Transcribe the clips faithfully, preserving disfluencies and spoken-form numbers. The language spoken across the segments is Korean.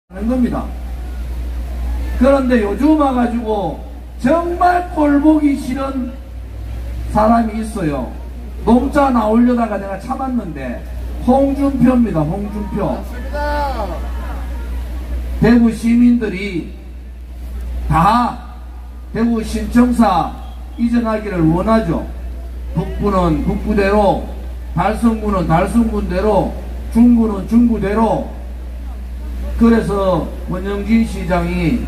하는 겁니다. 그런데 요즘 와가지고 정말 꼴보기 싫은 사람이 있어요. 농자 나오려다가 내가 참았는데 홍준표입니다. 홍준표. 맞습니다. 대구 시민들이 다 대구 신청사 이전하기를 원하죠. 북부는 북부대로, 달성구는 달성군대로, 중구는 중구대로. 그래서 권영진 시장이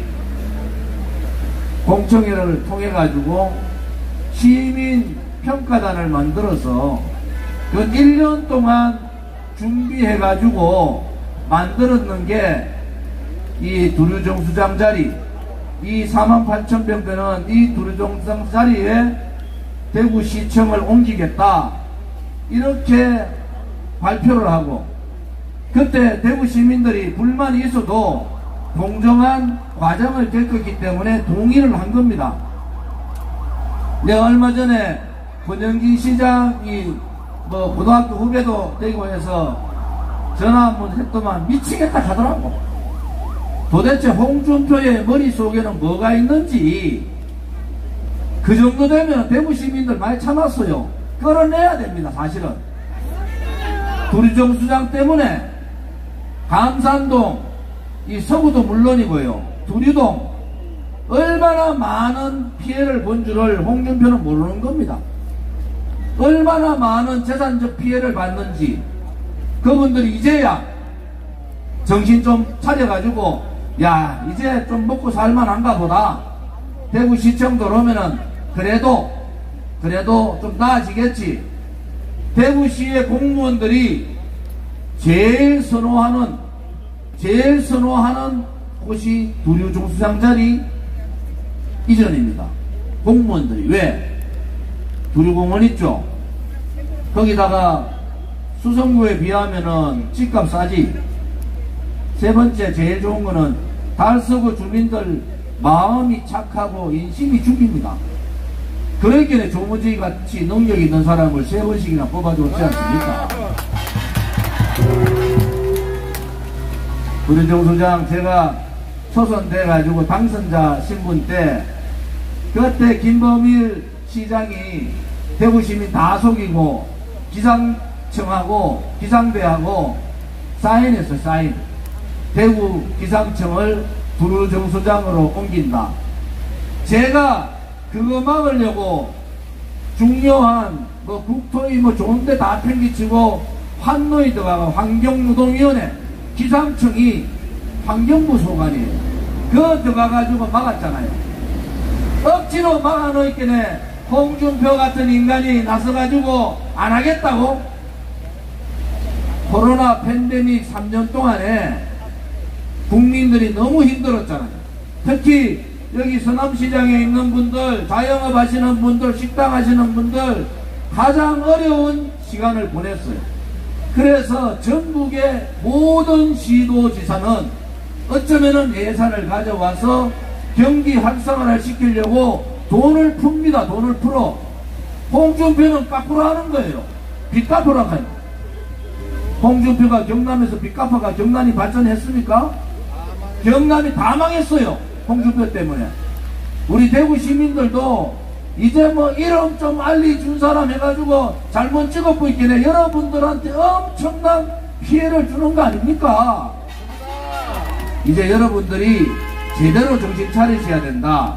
공청회를 통해 가지고 시민 평가단을 만들어서 그 일 년 동안 준비해 가지고 만들었는 게 이 두류정수장 자리, 이 사만 팔천 평 되는 이 두류정수장 자리에 대구시청을 옮기겠다, 이렇게 발표를 하고, 그때 대구 시민들이 불만이 있어도 공정한 과정을 겪었기 때문에 동의를 한 겁니다. 내가 얼마 전에 권영진 시장이 뭐 고등학교 후배도 되고 해서 전화 한번 했더만 미치겠다 하더라고. 도대체 홍준표의 머릿속에는 뭐가 있는지, 그 정도 되면 대구 시민들 많이 참았어요. 끌어내야 됩니다. 사실은 두류정수장 때문에 감산동, 이 서구도 물론이고요, 두류동 얼마나 많은 피해를 본 줄을 홍준표는 모르는 겁니다. 얼마나 많은 재산적 피해를 받는지 그분들이 이제야 정신 좀 차려가지고, 야, 이제 좀 먹고 살만한가 보다, 대구시청 들어오면은 그래도 그래도 좀 나아지겠지. 대구시의 공무원들이 제일 선호하는 제일 선호하는 곳이 두류정수장 자리 이전입니다. 공무원들이. 왜? 두류공원 있죠. 거기다가 수성구에 비하면은 집값 싸지. 세 번째 제일 좋은 거는 달서구 주민들 마음이 착하고 인심이 죽입니다. 그러기에 조문지 같이 능력 있는 사람을 세 번씩이나 뽑아줬지 않습니까? 두류정수장 제가 초선돼가지고 당선자 신분 때, 그때 김범일 시장이 대구시민 다 속이고 기상청하고 기상대하고 사인했어요. 사인. 대구 기상청을 두류정수장으로 옮긴다. 제가 그거 막으려고 중요한 뭐 국토위 뭐 좋은데 다 팽개치고 환노위 들어가고 환경노동위원회, 기상청이 환경부 소관이에요. 그거 들어가가지고 막았잖아요. 억지로 막아놓기에 홍준표 같은 인간이 나서가지고 안 하겠다고? 코로나 팬데믹 삼 년 동안에 국민들이 너무 힘들었잖아요. 특히 여기 서남시장에 있는 분들, 자영업 하시는 분들, 식당 하시는 분들 가장 어려운 시간을 보냈어요. 그래서 전국의 모든 시도지사는 어쩌면은 예산을 가져와서 경기 활성화를 시키려고 돈을 풉니다. 돈을 풀어. 홍준표는 거꾸로 하는 거예요. 빚 갚으라고 해요. 홍준표가 경남에서 빚 갚아가 경남이 발전했습니까? 경남이 다 망했어요. 홍준표 때문에. 우리 대구 시민들도 이제 뭐 이름 좀 알려준 사람 해가지고 잘못 찍어보고 있겠네. 여러분들한테 엄청난 피해를 주는 거 아닙니까? 이제 여러분들이 제대로 정신 차리셔야 된다.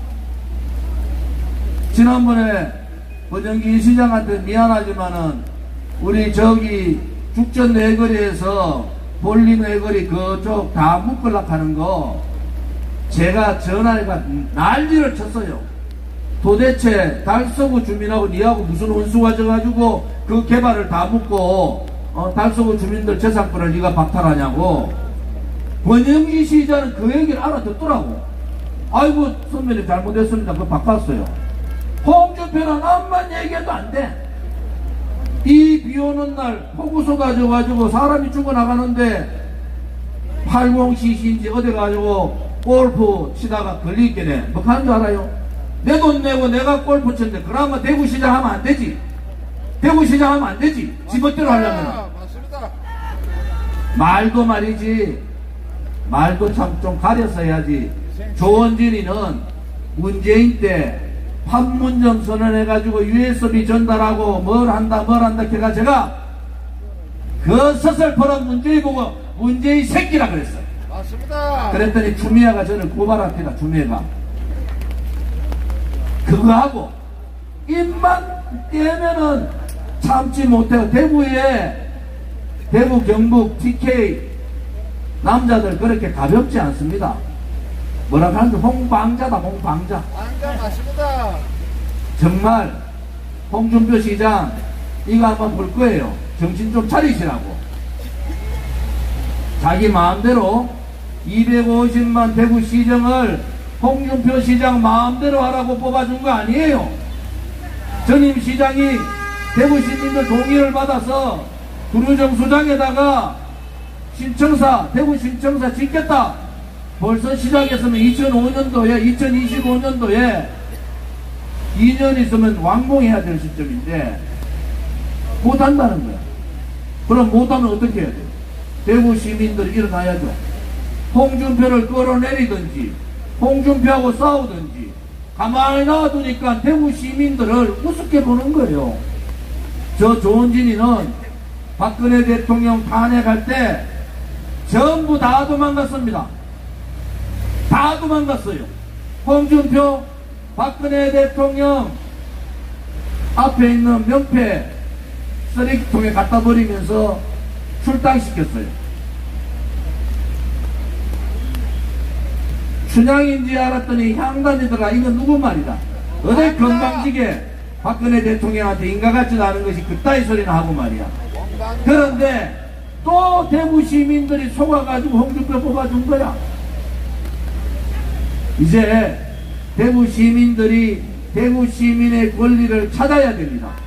지난번에 권영진 시장한테 미안하지만은 우리 저기 죽전 내거리에서 볼링 내거리 그쪽 다 묶으려고 하는 거 제가 전화해가 난리를 쳤어요. 도대체 달서구 주민하고 니하고 무슨 원수 가져가지고 그 개발을 다 묶고 어, 달서구 주민들 재산권을 니가 박탈하냐고. 권영진 시장은 그 얘기를 알아듣더라고. 아이고 선배님 잘못했습니다. 그거 바꿨어요. 홍준표는 암만 얘기해도 안 돼. 이 비 오는 날 폭우 쏟아져가지고 사람이 죽어나가는데 팔십 씨씨인지 어디 가지고 골프 치다가 걸리겠네. 뭐 하는 줄 알아요? 내 돈 내고 내가 골프 쳤는데 그러면 대구시장 하면 안 되지. 대구시장 하면 안 되지. 지멋대로 하려면. 맞습니다. 말도 말이지. 말도 참 좀 가려서 해야지. 조원진이는 문재인 때 판문점 선언해가지고 유에스비 전달하고 뭘 한다 뭘 한다 걔가 제가 그 서슬퍼런 문재인 보고 문재인 새끼라 그랬어요. 맞습니다. 그랬더니 주미애가 저를 고발합니다. 주미애가 그거 하고 입만 떼면은 참지 못해요. 대구에 대구 경북 티케이 남자들 그렇게 가볍지 않습니다. 뭐라 하는데 홍방자다 홍방자. 방자 맞습니다. 정말 홍준표 시장 이거 한번 볼 거예요. 정신 좀 차리시라고. 자기 마음대로 이백오십만 대구시정을 홍준표 시장 마음대로 하라고 뽑아준 거 아니에요. 전임 시장이 대구 시민들 동의를 받아서 구류정수장에다가 신청사 대구 신청사 짓겠다. 벌써 시작했으면 이천오 년도에 이천이십오 년도에 이 년 있으면 완공해야 될 시점인데 못한다는 거야. 그럼 못하면 어떻게 해야 돼? 대구 시민들이 일어나야죠. 홍준표를 끌어내리든지 홍준표하고 싸우든지. 가만히 놔두니까 대구 시민들을 우습게 보는 거예요. 저 조원진이는 박근혜 대통령 탄핵할 때 전부 다 도망갔습니다. 다 도망갔어요. 홍준표 박근혜 대통령 앞에 있는 명패 쓰레기통에 갖다 버리면서 출당시켰어요. 춘향인지 알았더니 향단이더라. 이건 누구 말이다. 어디 건방지게 박근혜 대통령한테 인가같지도 않은 것이 그따위 소리나 하고 말이야. 그런데 또 대구 시민들이 속아가지고 홍준표 뽑아준 거야. 이제 대구 시민들이 대구 시민의 권리를 찾아야 됩니다.